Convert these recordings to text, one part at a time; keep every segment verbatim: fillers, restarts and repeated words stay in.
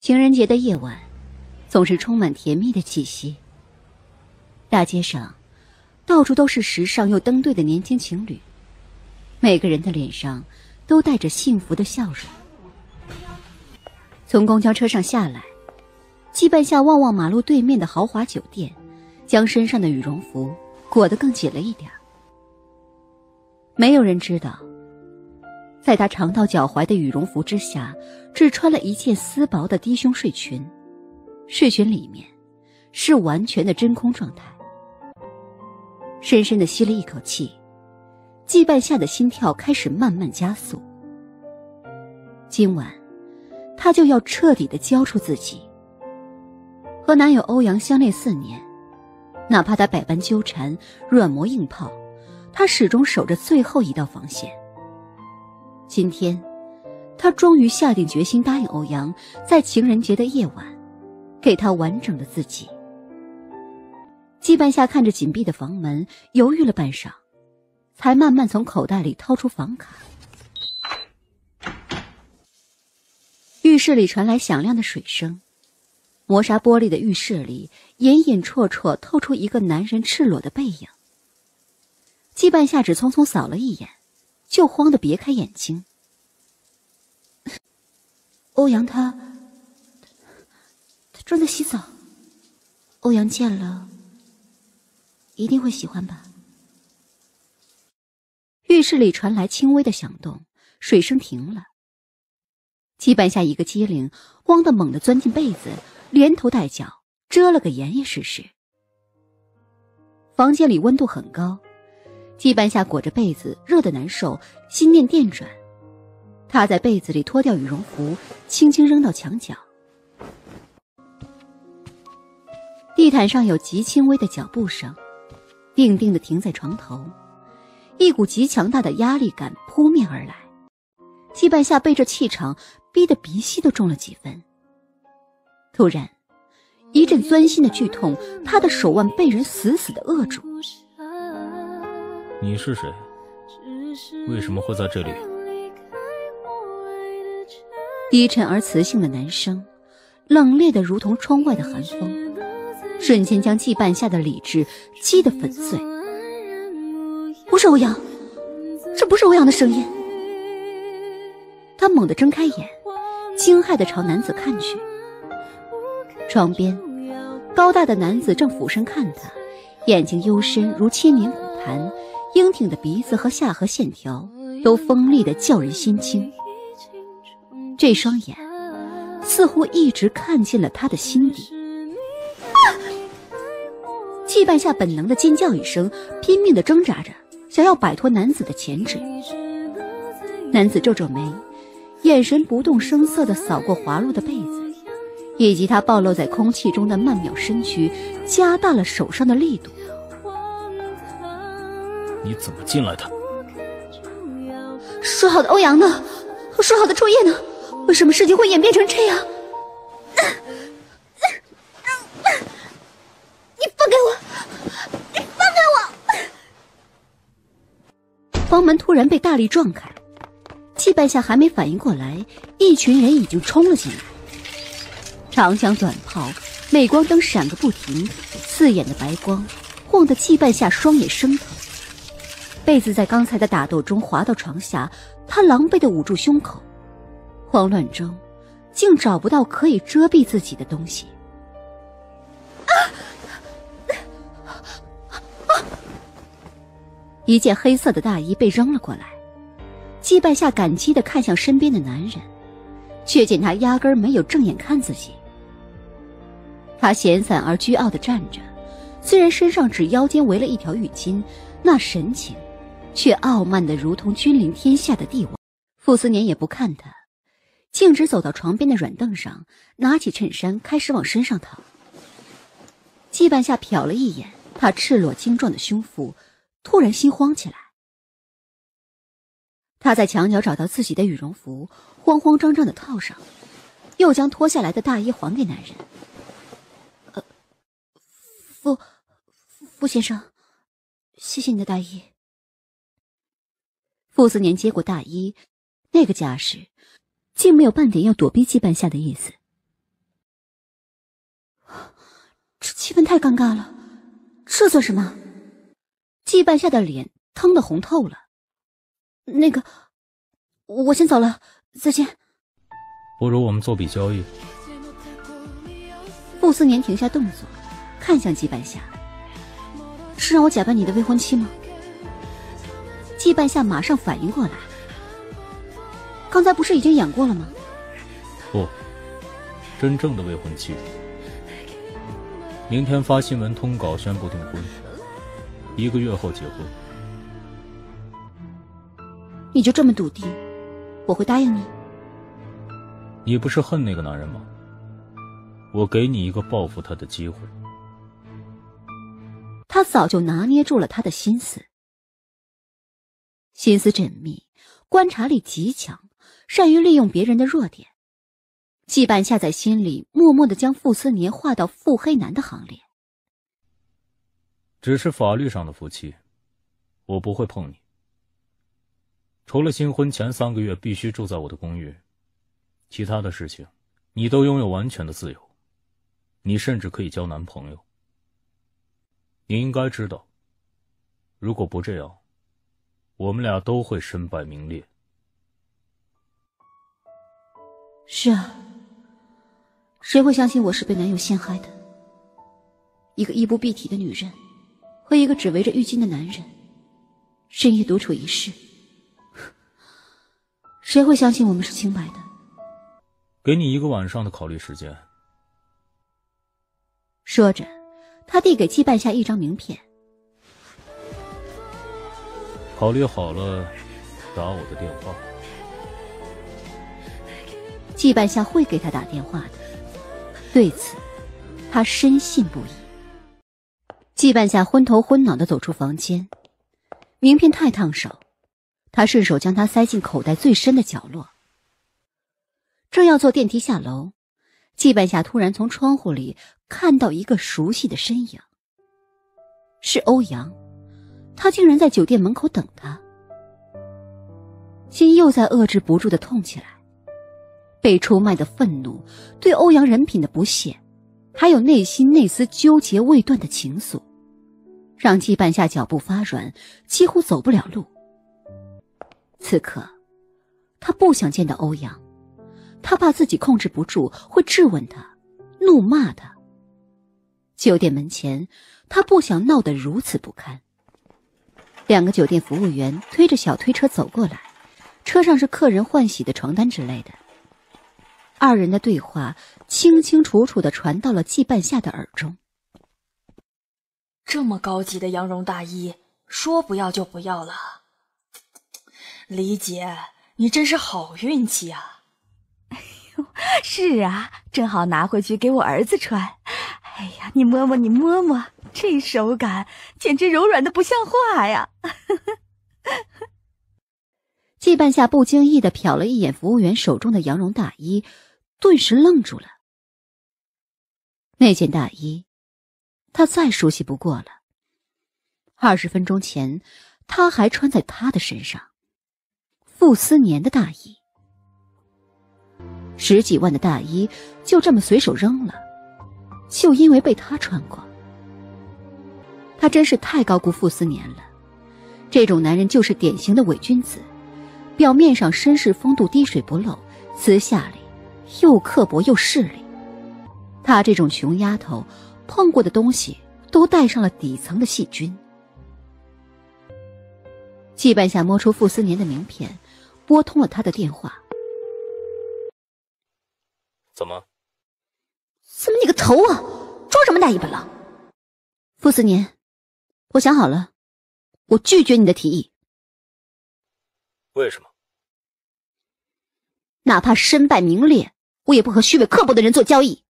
情人节的夜晚，总是充满甜蜜的气息。大街上，到处都是时尚又登对的年轻情侣，每个人的脸上都带着幸福的笑容。从公交车上下来，季半夏望望马路对面的豪华酒店，将身上的羽绒服裹得更紧了一点。没有人知道，在她长到脚踝的羽绒服之下，只穿了一件丝薄的低胸睡裙，睡裙里面是完全的真空状态。深深地吸了一口气，季半夏的心跳开始慢慢加速。今晚她就要彻底地交出自己。和男友欧阳相恋四年，哪怕他百般纠缠，软磨硬泡，她始终守着最后一道防线。今天她终于下定决心答应欧阳，在情人节的夜晚给他完整的自己。季半夏看着紧闭的房门，犹豫了半晌，才慢慢从口袋里掏出房卡。浴室里传来响亮的水声，磨砂玻璃的浴室里隐隐绰绰透出一个男人赤裸的背影。季半夏只匆匆扫了一眼，就慌得别开眼睛。欧阳他他正在洗澡，欧阳见了一定会喜欢吧。浴室里传来轻微的响动，水声停了。季半夏一个机灵，慌得猛地钻进被子，连头带脚遮了个严严实实。房间里温度很高，季半夏裹着被子热得难受，心念电转。她在被子里脱掉羽绒服，轻轻扔到墙角。地毯上有极轻微的脚步声，定定地停在床头，一股极强大的压力感扑面而来。季半夏被这气场逼得鼻息都重了几分。突然一阵钻心的剧痛，他的手腕被人死死地扼住。 你是谁？为什么会在这里？ 低沉而磁性的男声，冷冽得如同窗外的寒风，瞬间将季半夏的理智击得粉碎。不是欧阳，这不是欧阳的声音。他猛地睁开眼，惊骇地朝男子看去。床边高大的男子正俯身看他，眼睛幽深如千年古潭，英挺的鼻子和下颌线条都锋利得叫人心惊。这双眼似乎一直看进了他的心底。季半夏本能的尖叫一声，拼命地挣扎着，想要摆脱男子的钳制。男子皱皱眉，眼神不动声色地扫过滑落的被子，以及他暴露在空气中的曼妙身躯，加大了手上的力度。 你怎么进来的？ 说好的欧阳呢？说好的初夜呢？为什么事情会演变成这样？你放开我！你放开我！房门突然被大力撞开，季半夏还没反应过来，一群人已经冲了进来。长枪短炮，镁光灯闪个不停，刺眼的白光晃得季半夏双眼生疼。被子在刚才的打斗中滑到床下，他狼狈地捂住胸口，慌乱中竟找不到可以遮蔽自己的东西。啊啊、一件黑色的大衣被扔了过来，季半夏感激地看向身边的男人，却见他压根儿没有正眼看自己。他闲散而倨傲地站着，虽然身上只腰间围了一条浴巾，那神情却傲慢得如同君临天下的帝王。傅斯年也不看他，径直走到床边的软凳上，拿起衬衫开始往身上套。季半夏瞟了一眼他赤裸精壮的胸腹，突然心慌起来。他在墙角找到自己的羽绒服，慌慌张张地套上，又将脱下来的大衣还给男人。呃，傅傅先生，谢谢你的大衣。傅斯年接过大衣，那个架势竟没有半点要躲避季半夏的意思。 气氛太尴尬了，这算什么？季半夏的脸腾得红透了。那个，我先走了，再见。 不如我们做笔交易。 傅斯年停下动作，看向季半夏，是让我假扮你的未婚妻吗？季半夏马上反应过来，刚才不是已经演过了吗？ 不，真正的未婚妻。明天发新闻通稿宣布订婚，一个月后结婚。 你就这么笃定我会答应你？ 你不是恨那个男人吗？我给你一个报复他的机会。 他早就拿捏住了他的心思，心思缜密，观察力极强，善于利用别人的弱点。季半夏在心里默默地将傅斯年划到腹黑男的行列。 只是法律上的夫妻，我不会碰你。除了新婚前三个月必须住在我的公寓，其他的事情你都拥有完全的自由，你甚至可以交男朋友。你应该知道，如果不这样，我们俩都会身败名裂。 是啊，谁会相信我是被男友陷害的？一个衣不蔽体的女人和一个只围着浴巾的男人，深夜独处一室，谁会相信我们是清白的？ 给你一个晚上的考虑时间。 说着，他递给季半夏一张名片。 考虑好了，打我的电话。 季半夏会给他打电话的，对此他深信不疑。季半夏昏头昏脑地走出房间，名片太烫手，他顺手将它塞进口袋最深的角落。正要坐电梯下楼，季半夏突然从窗户里看到一个熟悉的身影，是欧阳，他竟然在酒店门口等他。心又在遏制不住地痛起来，被出卖的愤怒，对欧阳人品的不屑，还有内心那丝纠结未断的情愫，让季半夏脚步发软，几乎走不了路。此刻他不想见到欧阳，他怕自己控制不住会质问他，怒骂他。酒店门前，他不想闹得如此不堪。两个酒店服务员推着小推车走过来，车上是客人换洗的床单之类的。二人的对话清清楚楚地传到了季半夏的耳中。 这么高级的羊绒大衣，说不要就不要了。李姐，你真是好运气啊！ 哎呦，是啊，正好拿回去给我儿子穿。哎呀，你摸摸，你摸摸，这手感简直柔软的不像话呀！ 季半夏不经意地瞟了一眼服务员手中的羊绒大衣，顿时愣住了。那件大衣他再熟悉不过了，二十分钟前他还穿在他的身上。傅斯年的大衣，十几万的大衣就这么随手扔了，就因为被他穿过。他真是太高估傅斯年了，这种男人就是典型的伪君子，表面上绅士风度滴水不漏，私下里又刻薄又势利。他这种穷丫头碰过的东西都带上了底层的细菌。季半夏摸出傅斯年的名片，拨通了他的电话。 怎么？ 怎么你个头啊，装什么大尾巴狼？傅斯年，我想好了，我拒绝你的提议。 为什么？ 哪怕身败名裂，我也不和虚伪刻薄的人做交易。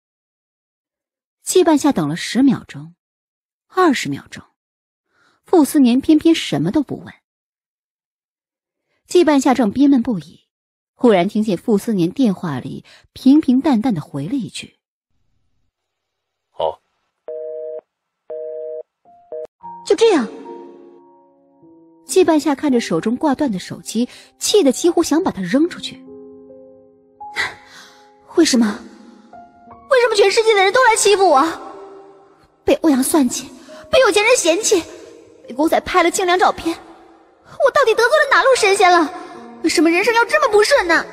季半夏等了十秒钟，二十秒钟，傅斯年偏偏什么都不问。季半夏正憋闷不已，忽然听见傅斯年电话里平平淡淡的回了一句： 好。 就这样。季半夏看着手中挂断的手机，气得几乎想把它扔出去。为什么？为什么全世界的人都来欺负我？ 被欧阳算计，被有钱人嫌弃，被狗仔拍了清凉照片，我到底得罪了哪路神仙了？为什么人生要这么不顺呢？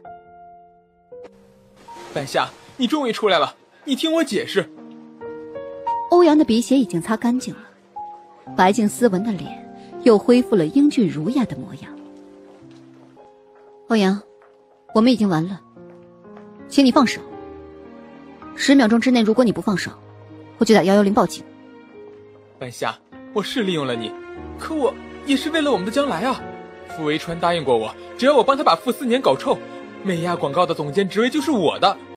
半夏，你终于出来了，你听我解释。 欧阳的鼻血已经擦干净了，白净斯文的脸又恢复了英俊儒雅的模样。欧阳，我们已经完了，请你放手。十秒钟之内，如果你不放手，我就打一一零报警。 半夏，我是利用了你，可我也是为了我们的将来啊。傅维川答应过我，只要我帮他把傅斯年搞臭，美亚广告的总监职位就是我的。